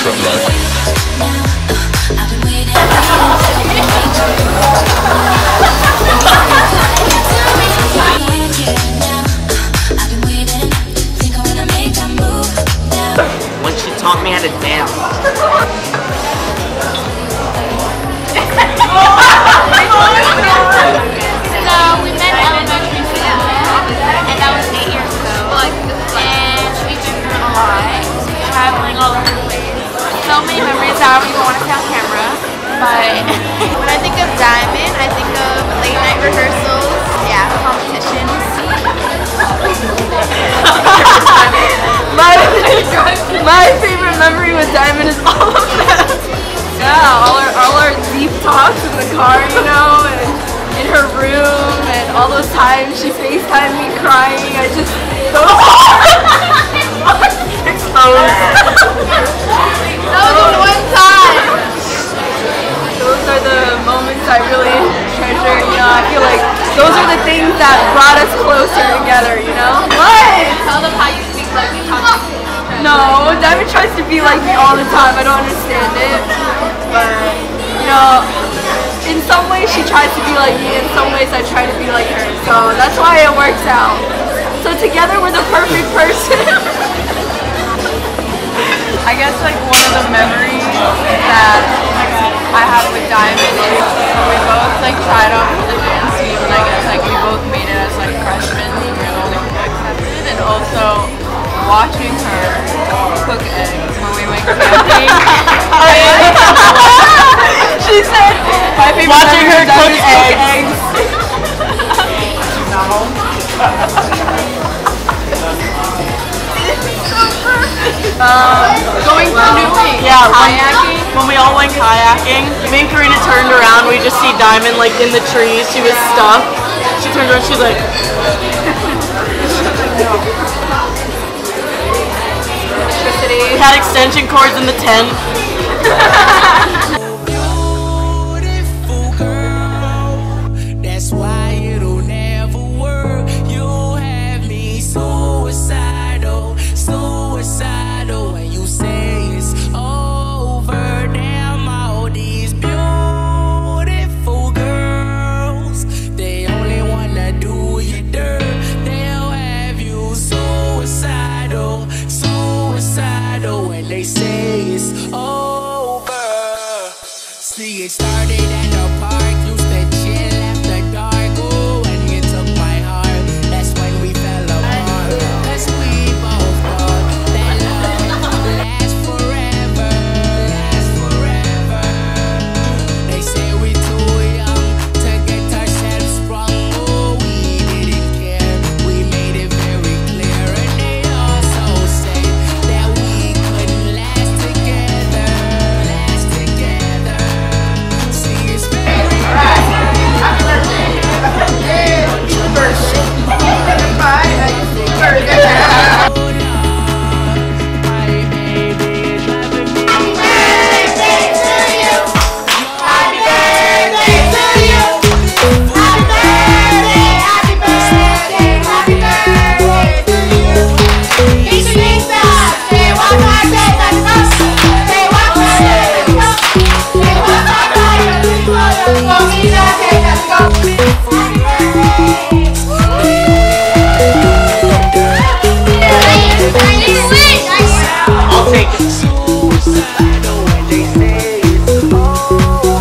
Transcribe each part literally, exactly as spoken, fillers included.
secret life. When she taught me how to dance. So we met elementary school, and that was eight years ago. And we've been through a lot, traveling all over the place. So many memories that I don't even want to say on camera. But when I think of Diamond, I think of late night rehearsals, yeah, competitions. my, my favorite memory with Diamond is all of that. Yeah, all our, all our deep talks in the car, you know, and in her room, and all those times she FaceTimed me crying. I just, those exposed. That was the one time. Those are the moments I really treasure, you know. I feel like those are the things that brought us closer together, you know. What? Tell them how you speak like you talk. No, Diamond tries to be like me all the time. I don't understand it. But, you know, in some ways she tries to be like me, in some ways I try to be like her. So that's why it works out. So together we're the perfect person. I guess like one of the memories that I have with Diamond is we both like tried out for the dance team, and I guess like we both made it as like freshmen, so we were the only people accepted, and also watching her cook eggs when we went camping. She said, my favorite watching her cook eggs. eggs. Um, going canoeing, yeah, kayaking. When, when we all went kayaking, me and Karina turned around, we just see Diamond like in the trees. She was stuck. She turned around, she's like. We had extension cords in the tent. Beautiful girl, that's why it'll never work. You have me suicidal, suicidal when you say it's over. Damn, all these beautiful girls, they only wanna do you dirt. They'll have you suicidal, suicidal when they say it's over. See, it started at the park, used to chill after dark. Ooh, when you took my heart, that's when we fell apart. Cause we both thought that love lasts forever, lasts forever. They say we're too young to get ourselves sprung. Oh, we didn't care, we made it very clear. And they also say that we couldn't last together, last together. See, it's very right. Happy birthday. I'll take it. Suicidal when they say it's over.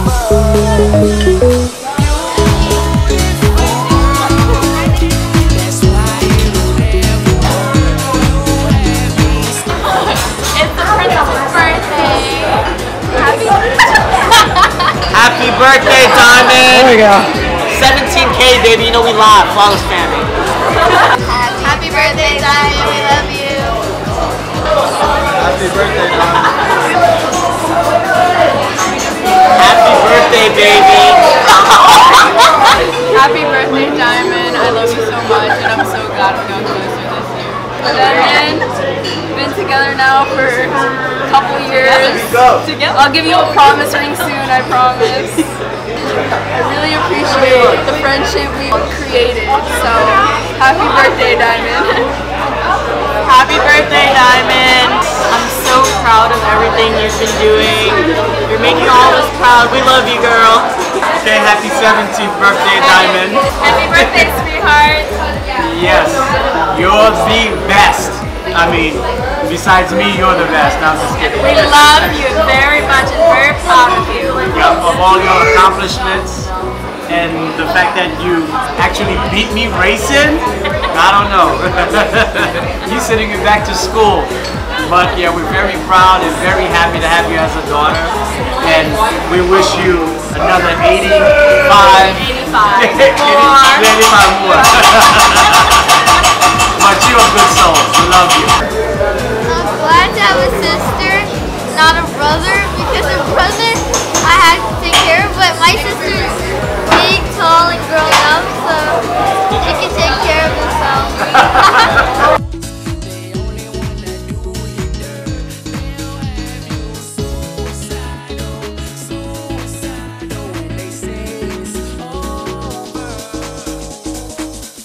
That's why it'll never work. You have me stuck. It's the princess's birthday. Happy Happy birthday, Diamond! There we go. seventeen K, baby. You know we live. Flawless family. Happy birthday, Diamond. We love you. Happy birthday, Diamond. Happy birthday, baby. Happy birthday, Diamond. I love you so much, and I'm so glad we got closer this year. Diamond, been together now for a couple years. Together. I'll give you a promise ring soon, I promise. I really appreciate the friendship we created, so happy birthday, Diamond. Happy birthday, Diamond. I'm so proud of everything everything you've been doing. You're making all of us proud. We love you, girl. Okay, happy seventeenth birthday, Diamond. Happy birthday, sweetheart. Yes, you're the best. I mean, besides me, you're the best. No, I'm just kidding. We love you very much and very proud of you. Yeah, of all your accomplishments and the fact that you actually beat me racing, I don't know. You sending me back to school. But yeah, we're very proud and very happy to have you as a daughter. And we wish you another eighty-five. eighty-five. eighty-five more. But you're a good soul. We love you. I'm glad to have a sister, not a brother, because a brother I had to take care of, but my sister's big, tall, and grown up, so